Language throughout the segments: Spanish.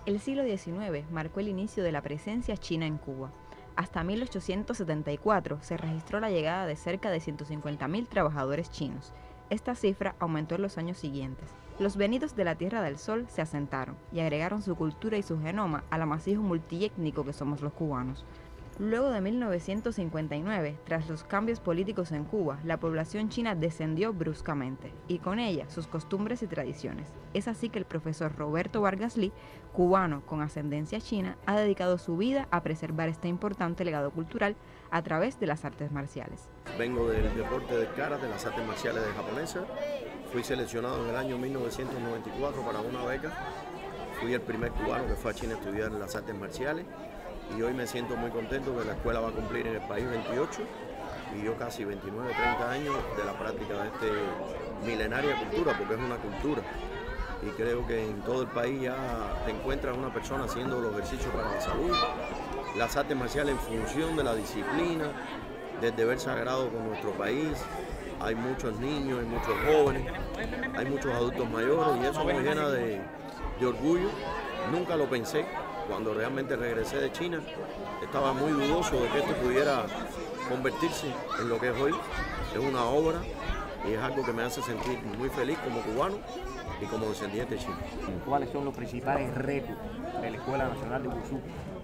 El siglo XIX marcó el inicio de la presencia china en Cuba. Hasta 1874 se registró la llegada de cerca de 150.000 trabajadores chinos. Esta cifra aumentó en los años siguientes. Los venidos de la Tierra del Sol se asentaron y agregaron su cultura y su genoma al amasijo multiétnico que somos los cubanos. Luego de 1959, tras los cambios políticos en Cuba, la población china descendió bruscamente, y con ella sus costumbres y tradiciones. Es así que el profesor Roberto Vargas Lee, cubano con ascendencia china, ha dedicado su vida a preservar este importante legado cultural a través de las artes marciales. Vengo del deporte del karate, de las artes marciales de japonesa. Fui seleccionado en el año 1994 para una beca. Fui el primer cubano que fue a China a estudiar las artes marciales. Y hoy me siento muy contento que la escuela va a cumplir en el país 28 y yo casi 29, 30 años de la práctica de esta milenaria cultura, porque es una cultura. Y creo que en todo el país ya te encuentras una persona haciendo los ejercicios para la salud, las artes marciales en función de la disciplina, del deber sagrado con nuestro país. Hay muchos niños, hay muchos jóvenes, hay muchos adultos mayores y eso me llena de orgullo. Nunca lo pensé. Cuando realmente regresé de China, estaba muy dudoso de que esto pudiera convertirse en lo que es hoy. Es una obra y es algo que me hace sentir muy feliz como cubano y como descendiente chino. ¿Cuáles son los principales retos de la Escuela Nacional de Wushu?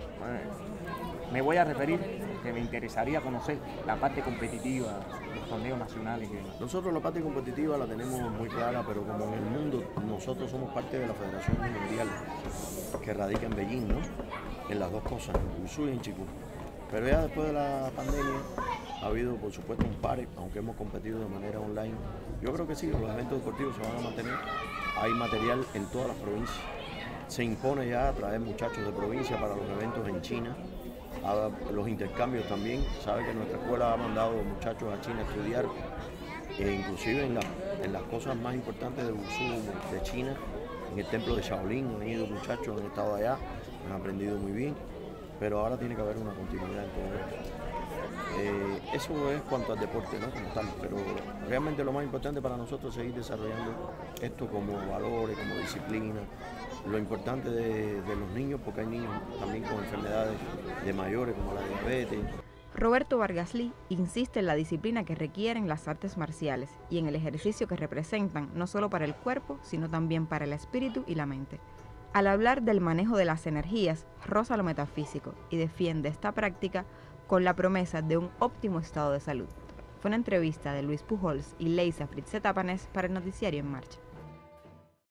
Me voy a referir que me interesaría conocer la parte competitiva, los torneos nacionales. Nosotros la parte competitiva la tenemos muy clara, pero como en el mundo nosotros somos parte de la Federación Mundial que radica en Beijing, ¿no? En las dos cosas, en Wushu y en Qigong. Pero ya después de la pandemia ha habido por supuesto un par, aunque hemos competido de manera online. Yo creo que sí, los eventos deportivos se van a mantener. Hay material en todas las provincias. Se impone ya traer muchachos de provincia para los eventos en China. Los intercambios también, sabe que nuestra escuela ha mandado muchachos a China a estudiar, inclusive en las cosas más importantes del Wushu de China, en el templo de Shaolin han ido muchachos, han estado allá, han aprendido muy bien, pero ahora tiene que haber una continuidad en todo esto. Eso es cuanto al deporte, ¿no? Como tal, pero realmente lo más importante para nosotros es seguir desarrollando esto como valores, como disciplina. Lo importante de los niños, porque hay niños también con enfermedades de mayores como la diabetes. Roberto Vargas Lee insiste en la disciplina que requieren las artes marciales y en el ejercicio que representan no solo para el cuerpo, sino también para el espíritu y la mente. Al hablar del manejo de las energías, roza lo metafísico y defiende esta práctica con la promesa de un óptimo estado de salud. Fue una entrevista de Luis Pujols y Leisa Fritze Tapanes para el Noticiario En Marcha.